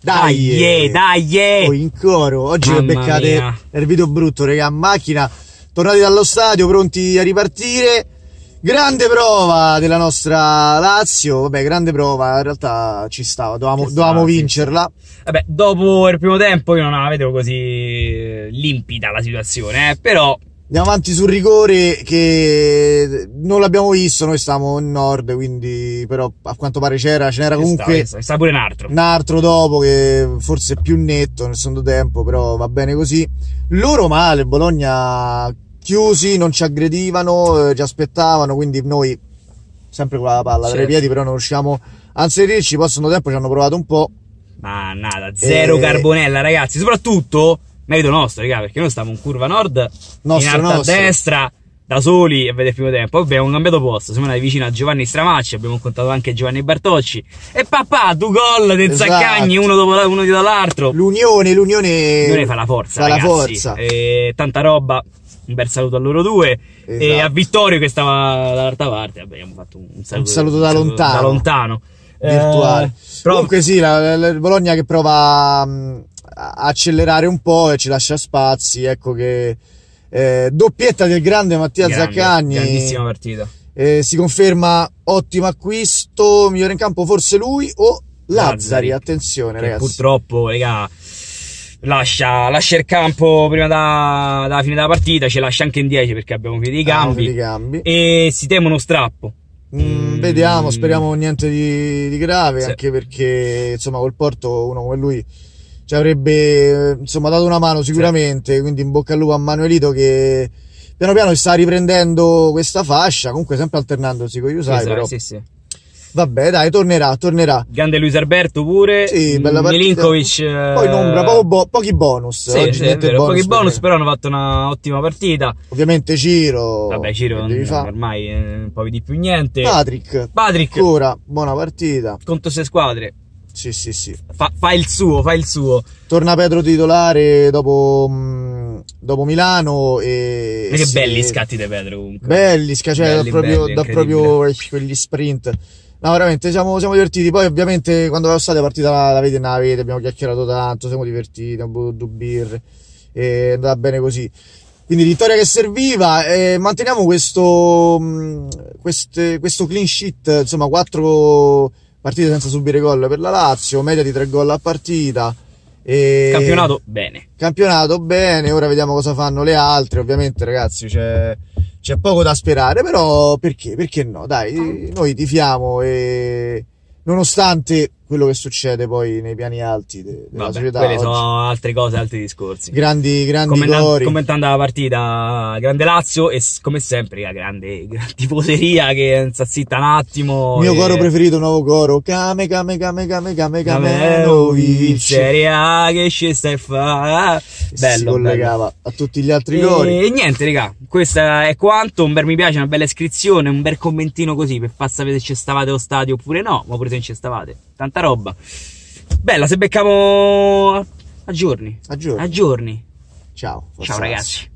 Dai! Oh, in coro. Oggi Mamma vi beccate mia. il video brutto, raga, in macchina. Tornati dallo stadio, pronti a ripartire. Grande prova della nostra Lazio. Vabbè, grande prova. In realtà ci stava, dovevamo vincerla. Vabbè, dopo il primo tempo io non la vedevo così limpida la situazione, però... Andiamo avanti sul rigore che non l'abbiamo visto, noi stavamo in nord, quindi però a quanto pare ce n'era comunque sta pure un altro dopo che forse è più netto nel secondo tempo, però va bene così. Loro male, Bologna chiusi, non ci aggredivano, ci aspettavano, quindi noi sempre con la palla tra i piedi, però non riusciamo a inserirci. Poi al secondo tempo ci hanno provato un po'. Ma nada, zero Carbonella, ragazzi, soprattutto... merito nostro, raga, perché noi stavamo in curva nord, in alta a destra, da soli a vedere il primo tempo. Poi abbiamo cambiato posto, siamo andati vicino a Giovanni Stramacci, abbiamo incontrato anche Giovanni Bartocci. E papà, due gol del Zaccagni, uno dietro l'altro. L'unione fa la forza, fa ragazzi. la forza. E tanta roba. Un bel saluto a loro due. Esatto. E a Vittorio che stava dall'altra parte. Abbiamo fatto un saluto da lontano. Virtuale. Comunque sì, la Bologna che prova a accelerare un po' e ci lascia spazi. Ecco che doppietta del grande Mattia Zaccagni. Grandissima partita. Si conferma ottimo acquisto. Migliore in campo forse lui o Lazzari. Attenzione, ragazzi. Purtroppo, raga, lascia il campo prima della fine della partita. Ci lascia anche in 10 perché abbiamo finito i cambi. E si teme uno strappo. Vediamo, speriamo niente di grave, sì. Anche perché insomma col Porto uno come lui ci avrebbe insomma dato una mano sicuramente, sì. Quindi in bocca al lupo a Manuelito che piano piano si sta riprendendo questa fascia, comunque sempre alternandosi con Iusai, però sì. Vabbè, dai, tornerà. Grande Luis Alberto pure. Sì, bella partita. Milinkovic. Poi in ombra, pochi bonus. Sì, oggi è vero, pochi bonus, però hanno fatto una ottima partita. Ovviamente Ciro. Vabbè, Ciro ormai un po' di più niente. Patrick. Ancora, buona partita. Contro 6 squadre. Sì. Fa il suo. Torna Pedro titolare dopo Milano e che belli scatti di Pedro comunque. Belli, cioè da proprio quegli sprint. No, veramente siamo divertiti. Poi ovviamente quando la stadio partita la vede, abbiamo chiacchierato tanto, siamo divertiti, abbiamo bevuto 2 birre e è andata bene così. Quindi vittoria che serviva, manteniamo questo clean sheet, insomma 4 partite senza subire gol per la Lazio, media di 3 gol a partita. Campionato bene, ora vediamo cosa fanno le altre. Ovviamente ragazzi c'è poco da sperare, però perché no? Dai, noi tifiamo e nonostante quello che succede poi nei piani alti della società. Quelle sono altre cose, altri discorsi. Grandi gori. Commentando la partita, grande Lazio e come sempre la grande tifoseria che sta zitta un attimo. Il mio coro preferito, nuovo coro. Kame Serie A che ci stai fa. Bello. Si collegava a tutti gli altri cori. E niente, raga, questo è quanto. Un bel mi piace, una bella iscrizione, un bel commentino così per far sapere se ci stavate allo stadio oppure no, ma pure se non ci stavate. Tanta roba. Bella, se beccamo a giorni. A giorni. A giorni. Ciao ragazzi.